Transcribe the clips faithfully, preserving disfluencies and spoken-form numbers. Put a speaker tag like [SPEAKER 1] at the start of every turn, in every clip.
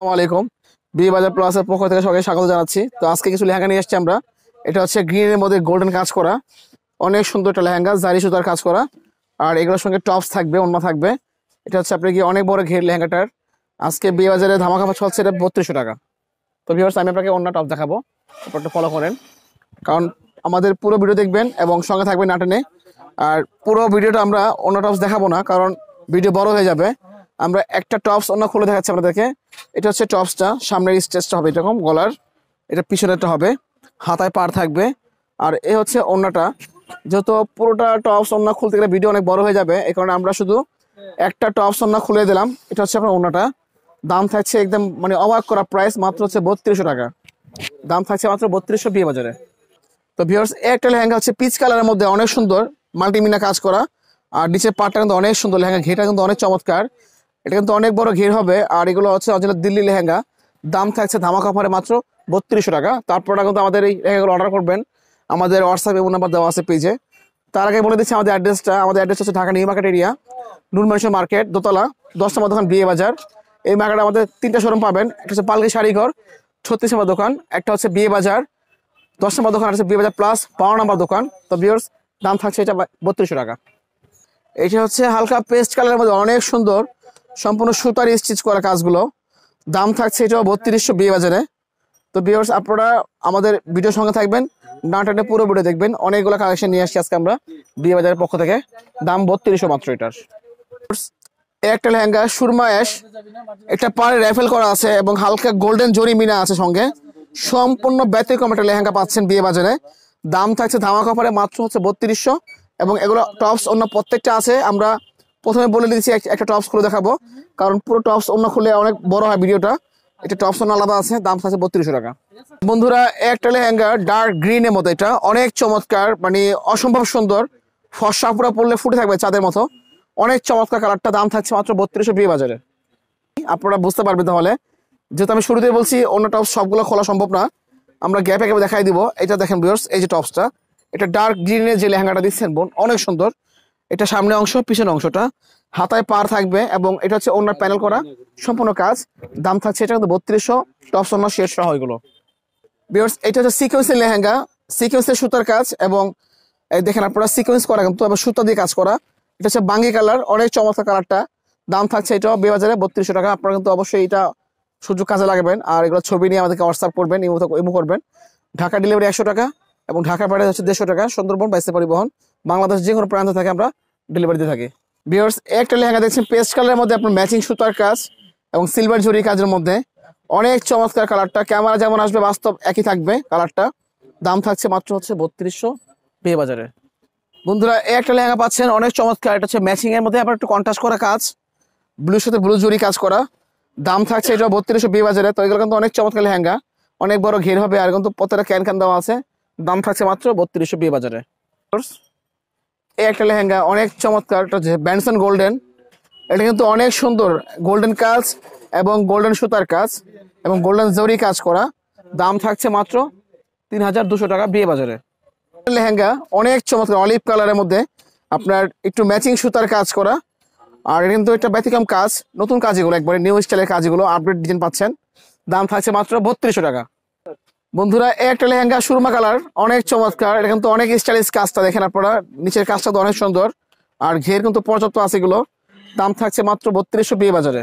[SPEAKER 1] আসসালামু আলাইকুম। বি বাজার প্লাসের পক্ষ থেকে সবাইকে স্বাগত জানাচ্ছি। তো আজকে কিছু লেহেঙ্গা নিয়ে এসেছি আমরা। এটা হচ্ছে গ্রিনের মধ্যে গোল্ডেন কাজ করা, অনেক সুন্দর একটা লেহেঙ্গা, জারি সুতার কাজ করা। আর এগুলোর সঙ্গে টপস থাকবে, ওড়না থাকবে। এটা হচ্ছে আপনার কি অনেক বড় ঘের লেহেঙ্গাটার। আজকে বি বাজারে ধামাকা চলছে, এটা বত্রিশশো টাকা। তো ভিউয়ার্স, আমি আপনাকে অন্য টপ দেখাবো, একটু ফলো করেন, কারণ আমাদের পুরো ভিডিও দেখবেন এবং সঙ্গে থাকবেন না টেনে। আর পুরো ভিডিওটা আমরা অন্য টপস দেখাবো না, কারণ ভিডিও বড় হয়ে যাবে। আমরা একটা টপস অন্য খুলে দেখাচ্ছি আপনাদেরকে। এটা হচ্ছে টপসটা, সামনের স্টেজটা হবে এরকম গলার, এটা পিছনেরটা হবে, হাতায় পার থাকবে। আর এ হচ্ছে ওড়নাটা। যেহেতু পুরোটা টপস ওড়না খুলতে গেলে ভিডিও অনেক বড় হয়ে যাবে, এই কারণে আমরা শুধু একটা টপস ওড়না খুলে দিলাম। এটা হচ্ছে আপনার ওড়নাটা। দাম থাকছে একদম মানে অবাক করা প্রাইস, মাত্র হচ্ছে বত্রিশশো টাকা। দাম থাকছে মাত্র বত্রিশশো বিয়ে বাজারে। তো ভিউয়ার্স, একটা লেহেঙ্গা হচ্ছে পিচ কালারের মধ্যে, অনেক সুন্দর মাল্টিমিনা কাজ করা। আর নিচের পাটটা কিন্তু অনেক সুন্দর, লেহেঙ্গা ঘেরটা কিন্তু অনেক চমৎকার। এটা কিন্তু অনেক বড় ঘের হবে। আর এগুলো হচ্ছে অরিজিনাল দিল্লি লেহেঙ্গা। দাম থাকছে ধামাকা অফারে মাত্র বত্রিশশো টাকা। তারপর কিন্তু আমাদের এই লেহেঙ্গাগুলো অর্ডার করবেন, আমাদের হোয়াটসঅ্যাপ এবং নাম্বার দেওয়া আছে পেজে। তার আগে বলে দিচ্ছি আমাদের অ্যাড্রেসটা। আমাদের অ্যাড্রেস হচ্ছে Dhaka new market area, Noon mansion market, দোতলা, দশ নম্বর দোকান, বিয়ে বাজার। এই মার্কেটে আমাদের তিনটা শোরুম পাবেন। একটা হচ্ছে পালকি শাড়িঘর, ছত্রিশ নম্বর দোকান। একটা হচ্ছে বিয়ে বাজার, দশ নম্বর দোকান আছে বিয়ে বাজার প্লাস, বারো নম্বর দোকান। তো ভিউয়ার্স, দাম থাকছে এটা বত্রিশশো টাকা। এটা হচ্ছে হালকা পেস্ট কালারের মধ্যে অনেক সুন্দর, সম্পূর্ণ সুতার স্টিচ করা কাজগুলো। দাম থাকছে এটাও বত্রিশশো বিয়ে বাজারে। তো ভিউয়ার্স, আপনারা আমাদের ভিডিওর সঙ্গে থাকবেন, না টেনে পুরো ভিডিও দেখবেন। অনেকগুলো কালেকশন নিয়ে আসছি আজকে আমরা বিয়ে বাজারের পক্ষ থেকে। দাম বত্রিশশো মাত্র এটার। একটা লেহেঙ্গা সুরমা অ্যাশ, একটা পাড়ে র্যাফেল করা আছে এবং হালকা গোল্ডেন জরি মিনা আছে সঙ্গে। সম্পূর্ণ ব্যতিক্রম একটা লেহেঙ্গা পাচ্ছেন বিয়ে বাজারে। দাম থাকছে ধামাকা অফারে মাত্র হচ্ছে বত্রিশশো। এবং এগুলো টপস অন্য প্রত্যেকটা আছে। আমরা প্রথমে বলে দিচ্ছি একটা টপস খুলে দেখাবো, কারণ পুরো টপস অন্য খুলে অনেক বড় হয় ভিডিওটা। এটা টপস অন্য আলাদা আছে, দাম থাকছে বত্রিশশো টাকা। বন্ধুরা, একটা লেহেঙ্গা ডার্ক গ্রিনের মতো, এটা অনেক চমৎকার, মানে অসম্ভব সুন্দর। ফর্সা পুরো পরলে ফুটে থাকবে চাঁদের মতো, অনেক চমৎকার কালারটা। দাম থাকছে মাত্র বত্রিশশো বিয়ে বাজারে। আপনারা বুঝতে পারবেন তাহলে, যেহেতু আমি শুরুতে বলছি অন্য টপস সবগুলো খোলা সম্ভব না, আমরা গ্যাপে গ্যাপে দেখাই দিব। এটা দেখেন ভিউয়ার্স, এই যে টপসটা, এটা ডার্ক গ্রিনের যে লেহেঙ্গাটা দিচ্ছেন বোন, অনেক সুন্দর। এটা সামনে অংশ, পিছনে অংশটা, হাতায় পার থাকবে এবং এটা হচ্ছে ওনার প্যানেল করা সম্পূর্ণ কাজ। দাম থাকছে এটা কিন্তু বত্রিশশো, টপস ওনার শেষ সহ এগুলো। ভিউয়ার্স, এটা হচ্ছে সিকোয়েন্সের লেহেঙ্গা, সিকোয়েন্সের সুতার কাজ এবং এই দেখেন আপনারা সিকোয়েন্স করা কিন্তু আবার সুতা দিয়ে কাজ করা। এটা হচ্ছে বাঙ্গি কালার, অনেক চমৎকার কালারটা। দাম থাকছে এটাও বিয়ে বাজারে বত্রিশশো টাকা। আপনারা কিন্তু অবশ্যই এটা সুযোগ কাজে লাগাবেন। আর এগুলো ছবি নিয়ে আমাদেরকে হোয়াটসঅ্যাপ করবেন, ইমো করবেন। ঢাকা ডেলিভারি একশো টাকা এবং ঢাকা বাইরে হচ্ছে দেড়শো টাকা। সুন্দরবন বাইসে পরিবহন, বাংলাদেশ যে কোনো প্রান্ত থেকে আমরা ডেলিভারি দিয়ে থাকি। ভিউয়ার্স, একটা লেহেঙ্গা দেখছেন পেস্ট কালারের মধ্যে, আপনার ম্যাচিং সুতার কাজ এবং সিলভার জরি কাজের মধ্যে, অনেক চমৎকার কালারটা। ক্যামেরা যেমন আসবে বাস্তব একই থাকবে কালারটা। দাম থাকছে মাত্র হচ্ছে বত্রিশশো বিয়ে বাজারে। বন্ধুরা, এই একটা লেহেঙ্গা পাচ্ছেন অনেক চমৎকার। এটা হচ্ছে ম্যাচিং এর মধ্যে আবার একটু কন্ট্রাস্ট করা কাজ, ব্লুর সাথে ব্লু জরি কাজ করা। দাম থাকছে এটা বত্রিশশো বিয়ে বাজারে। তো এগুলো কিন্তু অনেক চমৎকার লেহেঙ্গা, অনেক বড় ঘের হবে আর কিন্তু প্রত্যেকটা ক্যান ক্যান দেওয়া আছে। দাম থাকছে মাত্র বত্রিশশো বিয়ে বাজারে। এই একটা লেহেঙ্গা অনেক চমৎকার, এটা হচ্ছে ব্যানসন গোল্ডেন। এটা কিন্তু অনেক সুন্দর, গোল্ডেন কাজ এবং গোল্ডেন সুতার কাজ এবং গোল্ডেন জরি কাজ করা। দাম থাকছে মাত্র তিন হাজার দুশো টাকা বিয়ে বাজারে। লেহেঙ্গা অনেক চমৎকার, অলিভ কালারের মধ্যে আপনার একটু ম্যাচিং সুতার কাজ করা। আর কিন্তু একটা ব্যতিক্রম কাজ, নতুন কাজ এগুলো, একবারে নিউ স্টাইলের কাজ এগুলো, আপডেট ডিজাইন পাচ্ছেন। দাম থাকছে মাত্র বত্রিশশো টাকা। বন্ধুরা, এই একটা লেহেঙ্গা সুরমা কালার, অনেক চমৎকার। এটা কিন্তু অনেক স্টাইলিশ কাজটা দেখেন আপনারা, নিচের কাজটা তো অনেক সুন্দর আর ঘের কিন্তু পর্যাপ্ত আছে এগুলো। দাম থাকছে মাত্র বত্রিশশো বিয়ে বাজারে।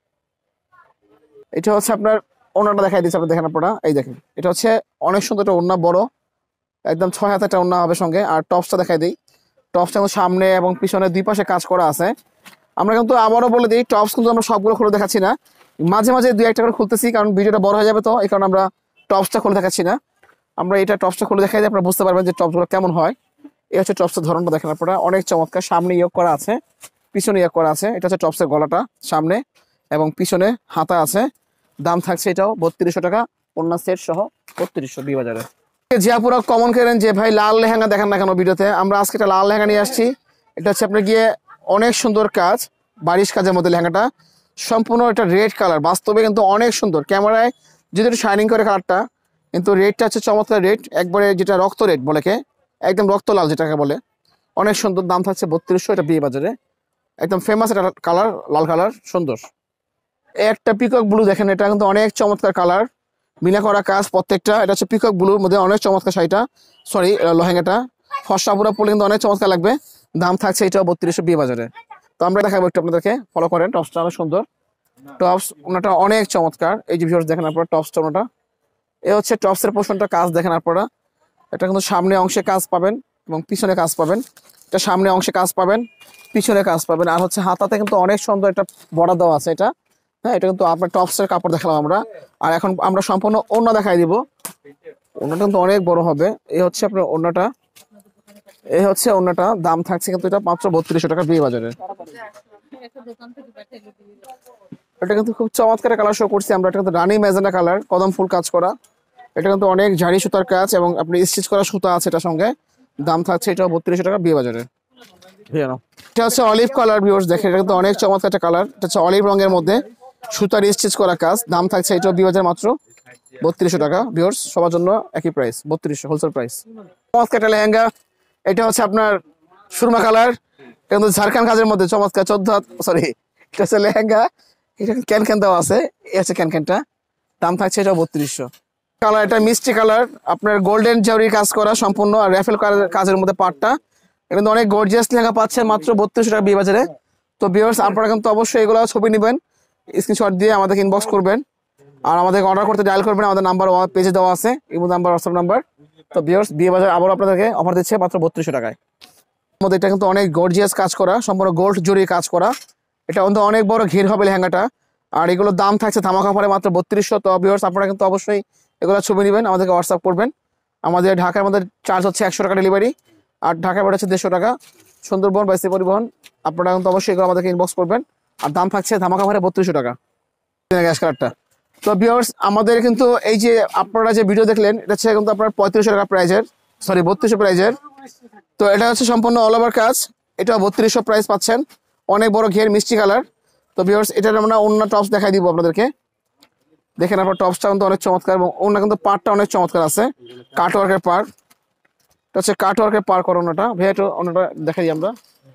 [SPEAKER 1] এটা হচ্ছে আপনার ওড়নাটা দেখাই দিচ্ছে, আপনার দেখেন আপনারা, এই দেখেন, এটা হচ্ছে অনেক সুন্দর একটা ওড়না, বড় একদম ছয় হাতে একটা ওড়না হবে সঙ্গে। আর টপসটা দেখাই দিই, টপসটা সামনে এবং পিছনে দুই পাশে কাজ করা আছে। আমরা কিন্তু আবারও বলে দিই, টপস কিন্তু আমরা সবগুলো খুলে দেখাচ্ছি না, মাঝে মাঝে দুই একটা করে খুলতেছি, কারণ ভিডিওটা বড় হয়ে যাবে। তো এই কারণে আমরা টপসটা খুলে দেখাচ্ছি না। আমরা এটা টপসটা খুলে দেখাই দিই, আপনারা বুঝতে পারবেন যে টপসগুলো কেমন হয়। এই হচ্ছে টপসের ধরনটা দেখেন আপনারা, অনেক চমৎকার। সামনে ইয়োগ করা আছে, পিছনে ইয়োগ করা আছে। এটা হচ্ছে টপসের গলাটা, সামনে এবং পিছনে হাতা আছে। দাম থাকছে এটাও বত্রিশশো টাকা, ওড়না সেট সহ বত্রিশশো বিয়ে বাজারে। যে আপুরা কমন করেন যে ভাই লাল লেহেঙ্গা দেখেন না কেন ভিডিওতে, আমরা আজকে একটা লাল লেহেঙ্গা নিয়ে আসছি। এটা হচ্ছে আপনার গিয়ে অনেক সুন্দর কাজ, বারিশ কাজের মধ্যে লেহেঙ্গাটা, সম্পূর্ণ এটা রেড কালার। বাস্তবে কিন্তু অনেক সুন্দর, ক্যামেরায় যদি একটু শাইনিং করে কালারটা, কিন্তু রেডটা হচ্ছে চমৎকার রেড, একবারে যেটা রক্ত রেড বলে কে, একদম রক্ত লাল যেটাকে বলে, অনেক সুন্দর। দাম থাকছে বত্রিশশো, এটা বিয়ে বাজারে একদম ফেমাস একটা কালার, লাল কালার, সুন্দর। একটা পিকক ব্লু দেখেন, এটা কিন্তু অনেক চমৎকার কালার, মিনা করা কাজ প্রত্যেকটা। এটা হচ্ছে পিকক ব্লুর মধ্যে অনেক চমৎকার শাড়িটা, সরি লেহেঙ্গাটা ফর্সা পুরা পরে কিন্তু অনেক চমৎকার লাগবে। দাম থাকছে এটা বত্রিশশো বিয়ে বাজারে। তো আমরা দেখাবো একটু আপনাদেরকে, ফলো করেন। টপসটা অনেক সুন্দর, টপস ওনাটা অনেক চমৎকার। এই যে ভিউয়ার্স দেখেন আপনারা টপসটা ওনাটা, এ হচ্ছে টপসের পোর্শনটা কাজ দেখেন আপনারা। এটা কিন্তু সামনে অংশে কাজ পাবেন এবং পিছনে কাজ পাবেন। এটা সামনে অংশে কাজ পাবেন, পিছনে কাজ পাবেন। আর হচ্ছে হাতাতে কিন্তু অনেক সুন্দর একটা বর্ডার দেওয়া আছে এটা। হ্যাঁ, এটা কিন্তু আপনার টপসের কাপড় দেখালাম আমরা। আর এখন আমরা সম্পূর্ণ ওড়না দেখাই দিব। ওড়নাটা কিন্তু অনেক বড় হবে। এই হচ্ছে আপনার ওড়নাটা, এই হচ্ছে ওড়নাটা। দাম থাকছে কিন্তু এটা মাত্র বত্রিশশো টাকা বিয়ে বাজারে। এটা কিন্তু খুব চমৎকার কালার শো করছি আমরা। এটা কিন্তু রানী ম্যাজেন্টা কালার, কদম ফুল কাজ করা। এটা কিন্তু অনেক ঝাড়ি সুতার কাজ এবং আপনি স্টিচ করা সুতা আছে এটার সঙ্গে। দাম থাকছে এটা বত্রিশশো টাকা বিয়ে বাজারে। এটা হচ্ছে অলিভ কালার ভিউয়ার্স দেখেন, এটা কিন্তু অনেক চমৎকার একটা কালার। এটা হচ্ছে অলিভ রঙের মধ্যে সুতার স্টিচ করা কাজ। দাম থাকছে এটা বিয়ে বাজারে মাত্র বত্রিশশো টাকা ভিউয়ার্স। সবার জন্য একই প্রাইস, বত্রিশশো হোলসেল প্রাইস। চমৎকার একটা লেহেঙ্গা, এটা হচ্ছে আপনার সুরমা কালার। এটা কিন্তু ঝাড়খান্ড কাজের মধ্যে চমৎকার চোদ্দ হাত, সরি এটা হচ্ছে লেহেঙ্গা, এটা ক্যান ক্যান দেওয়া আছে। এই হচ্ছে ক্যান ক্যানটা, দাম থাকছে এটা বত্রিশশো কালার। এটা মিষ্টি কালার, আপনার গোল্ডেন জাউরি কাজ করা সম্পূর্ণ, আর র্যাফেল কাজের মধ্যে পাটটা। এটা কিন্তু অনেক গর্জিয়াস লেহেঙ্গা পাচ্ছেন মাত্র বত্রিশশো টাকা বিয়ে বাজারে। তো ভিউয়ার্স আপনারা কিন্তু অবশ্যই এগুলো ছবি নেবেন, স্ক্রিনশট দিয়ে আমাদেরকে ইনবক্স করবেন, আর আমাদেরকে অর্ডার করতে ডায়াল করবেন। আমাদের নাম্বার পেজে দেওয়া আছে, ইমো নাম্বার, হোয়াটসঅ্যাপ নাম্বার। তো ভিউয়ার্স বিয়ে বাজার আবার আপনাদেরকে অফার দিচ্ছে মাত্র বত্রিশশো টাকায়। মধ্যে এটা কিন্তু অনেক গর্জিয়াস কাজ করা, সম্পূর্ণ গোল্ড জড়িয়ে কাজ করা। এটা কিন্তু অনেক বড় ঘের হবে লেহেঙ্গাটা, আর এগুলোর দাম থাকছে ধামাকা অফারে মাত্র বত্রিশশো। তো ভিউয়ার্স আপনারা কিন্তু অবশ্যই এগুলো ছবি নেবেন, আমাদেরকে হোয়াটসঅ্যাপ করবেন। আমাদের ঢাকার মধ্যে চার্জ হচ্ছে একশো টাকা ডেলিভারি, আর ঢাকায় বাড়ি হচ্ছে দেড়শো টাকা। সুন্দরবন বাইসি পরিবহন, আপনারা কিন্তু অবশ্যই এগুলো আমাদেরকে ইনবক্স করবেন। আর দাম থাকছে ধামাকা অফারে বত্রিশশো টাকা গ্যাস কালারটা। তো ভিউয়ার্স আমাদের কিন্তু এই যে আপনারা যে ভিডিও দেখলেন, এটা হচ্ছে কিন্তু আপনার পঁয়ত্রিশশো টাকা প্রাইজের, সরি বত্রিশশো প্রাইজের। তো এটা হচ্ছে সম্পূর্ণ অল ওভার কাজ, এটা বত্রিশশো প্রাইস পাচ্ছেন। অনেক বড় ঘের মিষ্টি কালার। তো ভিউয়ার্স এটার আমরা অন্য টপস দেখাই দিব আপনাদেরকে, দেখেন আপনার টপসটা কিন্তু অনেক চমৎকার এবং অন্য কিন্তু পার্টটা অনেক চমৎকার আছে, কাট ওয়ার্কের পার্ট। এটা হচ্ছে কাট ওয়ার্কের পার করা অন্যটা, ভাইয়া একটু অন্যটা দেখাই আমরা।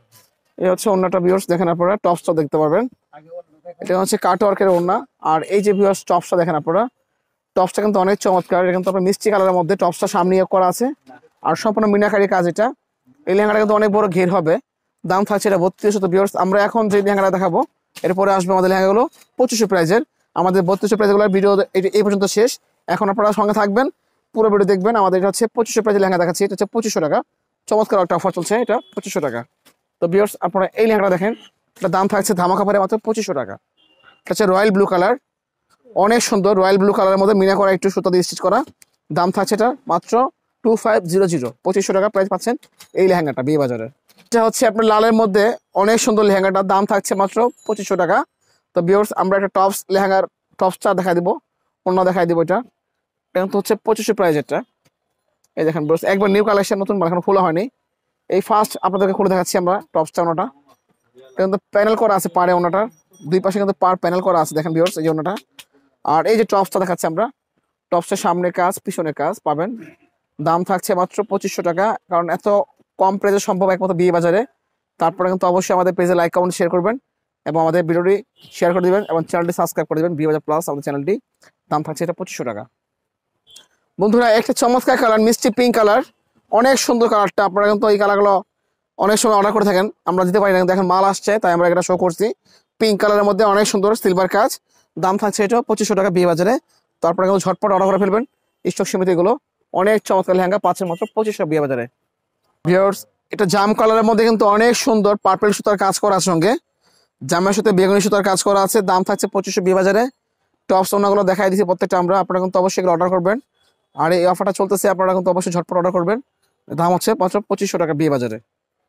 [SPEAKER 1] এই হচ্ছে অন্যটা ভিউয়ার্স দেখেন আপনারা, টপসটা দেখতে পারবেন। এটা হচ্ছে কাট ওয়ার্কের ওড়না। আর এই যে ভিউয়ার্স টপসটা দেখেন আপনারা, টপসটা কিন্তু অনেক চমৎকার। এটা কিন্তু আপনার মিষ্টি কালারের মধ্যে টপসটা সামনে করা আছে, আর সম্পূর্ণ মিনাকারি কাজ এটা। এই লেহেঙ্গাটা কিন্তু অনেক বড় ঘের হবে, দাম থাকছে এটা বত্রিশশো। তো ভিউয়ার্স আমরা এখন যে লেহেঙ্গাটা দেখাবো, এরপরে আসবে আমাদের লেহেঙ্গাগুলো পঁচিশশো প্রাইজের। আমাদের বত্রিশশো প্রাইজগুলোর ভিডিও এই পর্যন্ত শেষ। এখন আপনারা সঙ্গে থাকবেন, পুরো ভিডিও দেখবেন। আমাদের এটা হচ্ছে পঁচিশশো প্রাইজের লেহেঙ্গা দেখাচ্ছি, এটা হচ্ছে পঁচিশশো টাকা। চমৎকার একটা অফার চলছে, এটা পঁচিশশো টাকা। তো ভিউয়ার্স আপনারা এই লেহেঙ্গাটা দেখেন, এটা দাম থাকছে ধামাকা অফারে মাত্র পঁচিশশো টাকা। এটা হচ্ছে রয়্যাল ব্লু কালার, অনেক সুন্দর রয়্যাল ব্লু কালারের মধ্যে মিনা করা একটু সুতা দিয়ে স্টিচ করা। দাম থাকছে এটা মাত্র টু ফাইভ জিরো জিরো পঁচিশশো টাকা প্রাইস পাচ্ছেন এই লেহেঙ্গাটা বিয়ে বাজারে। এটা হচ্ছে আপনার লালের মধ্যে অনেক সুন্দর লেহেঙ্গাটার দাম থাকছে মাত্র পঁচিশশো টাকা। তো ভিউয়ার্স আমরা একটা টপস লেহেঙ্গার টপসটা দেখাই দিব, অন্য দেখাই দিব। এটা এটা কিন্তু হচ্ছে পঁচিশশো প্রাইস। এটা এই দেখেন ভিউয়ার্স একবার নিউ কালেকশন, নতুন মাল, এখন খোলা হয়নি, এই ফার্স্ট আপনাদেরকে খুলে দেখাচ্ছি আমরা টপসটা। ওনাটা এটা কিন্তু প্যানেল করা আছে পাড়ে, ওনাটার দুই পাশে কিন্তু পার প্যানেল করা আছে দেখেন ভিউয়ার্স, এই যে ওনাটা। আর এই যে টপসটা দেখাচ্ছি আমরা, টপসের সামনে কাজ পিছনে কাজ পাবেন। দাম থাকছে মাত্র পঁচিশশো টাকা, কারণ এত কম প্রাইসে সম্ভব একমাত্র বিয়ে বাজারে। তারপরে কিন্তু অবশ্যই আমাদের পেজে লাইক কমেন্ট শেয়ার করবেন এবং আমাদের ভিডিওটি শেয়ার করে দেবেন এবং চ্যানেলটি সাবস্ক্রাইব করে দেবেন, বিয়ে বাজার প্লাস আমাদের চ্যানেলটি। দাম থাকছে এটা পঁচিশশো টাকা। বন্ধুরা একটা চমৎকার কালার, মিষ্টি পিঙ্ক কালার, অনেক সুন্দর কালারটা। আপনারা কিন্তু এই কালারগুলো অনেক সময় অর্ডার করে থাকেন, আমরা দিতে পারি না, দেখেন মাল আসছে তাই আমরা এটা শো করছি। পিঙ্ক কালারের মধ্যে অনেক সুন্দর সিলভার কাজ, দাম থাকছে এটা পঁচিশশো টাকা বিয়ে বাজারে। তারপরে কিন্তু ঝটপট অর্ডার করে ফেলবেন, স্টক সীমিত। এগুলো অনেক চমৎকার লেহেঙ্গা পাচ্ছেন মাত্র পঁচিশশো বিয়ে বাজারে। ভিউয়ার্স এটা জাম কালারের মধ্যে কিন্তু অনেক সুন্দর পার্পল সুতার কাজ করার সঙ্গে জামের সাথে বেগুনি সুতার কাজ করা আছে, দাম থাকছে পঁচিশশো বিয়ে বাজারে। টপস ওনাগুলো দেখাই দিচ্ছি প্রত্যেকটা আমরা, আপনারা কিন্তু অবশ্যই এগুলো অর্ডার করবেন। আর এই অফারটা চলতেছে, আপনারা কিন্তু অবশ্যই ঝটপট অর্ডার করবেন। দাম হচ্ছে মাত্র পঁচিশশো টাকা বিয়ে বাজারে।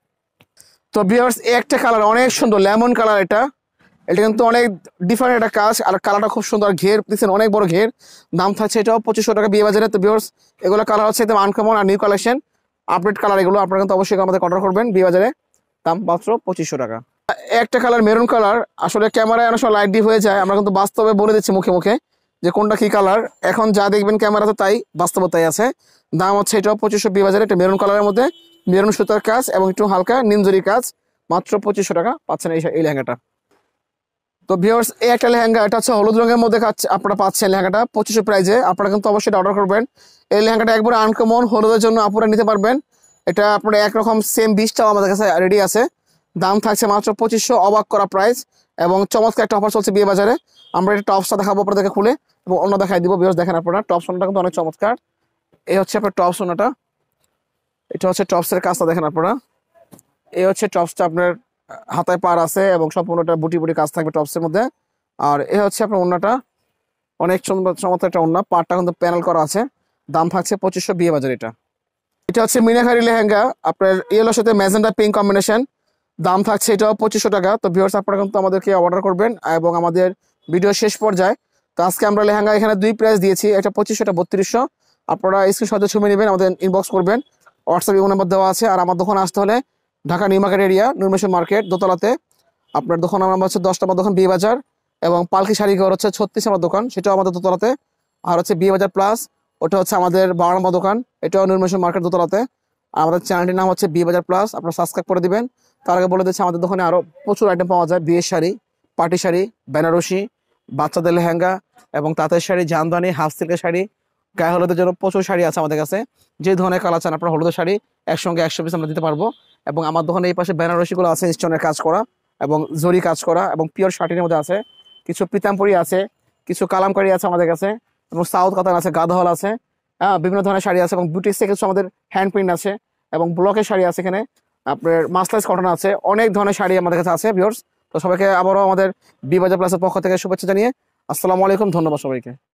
[SPEAKER 1] তো ভিউয়ার্স একটা কালার অনেক সুন্দর লেমন কালার, এটা এটা কিন্তু অনেক ডিফারেন্ট একটা কাজ, আর কালারটা খুব সুন্দর, ঘের দিচ্ছেন অনেক বড় ঘের। দাম থাকছে এটাও পঁচিশশো টাকা বিয়ে বাজারে। তো ভিউয়ার্স এগুলো কালার হচ্ছে একদম আনকমন আর নিউ কালেকশন, আপডেট কালার এগুলো, আপনারা কিন্তু অবশ্যই আমাদের অর্ডার করবেন বিয়ে বাজারে। দাম মাত্র পঁচিশশো টাকা। একটা কালার মেরুন কালার, আসলে ক্যামেরায় অনেক সময় লাইট ডিপ হয়ে যায়, আমরা কিন্তু বাস্তবে বলে দিচ্ছি মুখে মুখে যে কোনটা কি কালার। এখন যা দেখবেন ক্যামেরাতে তাই বাস্তবতাই আছে। দাম হচ্ছে এটাও পঁচিশশো বিয়ে বাজারে। এটা মেরুন কালারের মধ্যে মেরুন সুতার কাজ এবং একটু হালকা নিমজরি কাজ, মাত্র পঁচিশশো টাকা পাচ্ছেন এই এই লেহেঙ্গাটা। তো ভিউয়ার্স এই একটা লেহেঙ্গা, এটা হচ্ছে হলুদ রঙের মধ্যে কাচ- আপনারা পাচ্ছেন লেহেঙ্গাটা পঁচিশশো প্রাইজে। আপনারা কিন্তু অবশ্যই অর্ডার করবেন। এই লেহেঙ্গাটা একবারে আনকমন, হলুদের জন্য আপনারা নিতে পারবেন। এটা আপনারা একরকম সেম বিশটাও আমাদের কাছে রেডি আছে। দাম থাকছে মাত্র পঁচিশশো, অবাক করা প্রাইস। এবং চমৎকার একটা অফার চলছে বিয়ে বাজারে। আমরা এটা টপসটা দেখাবো আপনাদেরকে খুলে, এবং অন্য দেখাই দিব। ভিউয়ার্স দেখেন আপনারা, টপস ওনাটা কিন্তু অনেক চমৎকার। এই হচ্ছে আপনার টপস ওনাটা, এটা হচ্ছে টপসের কাজটা দেখেন আপনারা। এই হচ্ছে টপসটা, আপনার হাতায় পার আছে এবং সম্পূর্ণটা বুটি বুটি কাজ থাকবে টপসের মধ্যে। আর এ হচ্ছে আপনার ওন্নাটা, অনেক সুন্দর চমৎকার একটা ওন্না, পাটটা কিন্তু প্যানেল করা আছে। দাম থাকছে পঁচিশশো বিয়ে বাজার। এটা এটা হচ্ছে মিনাকারি লেহেঙ্গা, আপনার ইয়েলোর সাথে ম্যাজেন্ডা পিঙ্ক কম্বিনেশন। দাম থাকছে এটাও পঁচিশশো টাকা। তো ভিউয়ার্স আপনারা কিন্তু আমাদেরকে অর্ডার করবেন এবং আমাদের ভিডিও শেষ পর্যায়ে। তো আজকে আমরা লেহেঙ্গা এখানে দুই প্রাইস দিয়েছি, এটা পঁচিশশো, এটা বত্রিশশো। আপনারা স্ক্রিনশটে ছবি নেবেন, আমাদের ইনবক্স করবেন, হোয়াটসঅ্যাপ ইমো নাম্বার দেওয়া আছে। আর আমার দোকানে আসতে হলে Dhaka new market area, Noor machine market দোতলাতে আপনার দোকান। আমার হচ্ছে দশ নম্বর দোকান বিয়ে বাজার, এবং পালকি শাড়ি ঘর হচ্ছে ছত্রিশ নম্বর দোকান, সেটাও আমাদের দোতলাতে। আর হচ্ছে বিয়ে বাজার প্লাস, ওটা হচ্ছে আমাদের বারো নম্বর দোকান, এটাও নূর মেশিন মার্কেট দোতলাতে। আমাদের চ্যানেলটির নাম হচ্ছে বিয়ে বাজার প্লাস, আপনারা সাবস্ক্রাইব করে দিবেন। তার আগে বলে দিচ্ছি আমাদের দোকানে আরো প্রচুর আইটেম পাওয়া যায়, বিয়ের শাড়ি, পার্টি শাড়ি, বেনারসি, বাচ্চাদের লেহেঙ্গা, এবং তাঁতের শাড়ি, জামদানি, হাফ সিল্কের শাড়ি, গায়ে হলুদের জন্য প্রচুর শাড়ি আছে আমাদের কাছে। যে ধরনের কালার চান আপনার হলুদের শাড়ি একসঙ্গে একশো পিস আমরা দিতে পারবো। এবং আমার দোকানে এই পাশে বেনারসিগুলো আছে, স্টোনের কাজ করা এবং জরি কাজ করা, এবং পিওর শার্টিনের মধ্যে আছে। কিছু পিতাম্বরী আছে, কিছু কালামকারী আছে আমাদের কাছে, এবং সাউথ কাতান আছে, গাদহল আছে। হ্যাঁ, বিভিন্ন ধরনের শাড়ি আছে, এবং বুটিক্সে কিছু আমাদের হ্যান্ড প্রিন্ট আছে, এবং ব্লকের শাড়ি আছে এখানে, আপনার মাসলাইজ কটন আছে, অনেক ধরনের শাড়ি আমাদের কাছে আছে ভিউয়ার্স। তো সবাইকে আবারও আমাদের বি বাজার প্লাসের পক্ষ থেকে শুভেচ্ছা জানিয়ে আসসালামু আলাইকুম, ধন্যবাদ সবাইকে।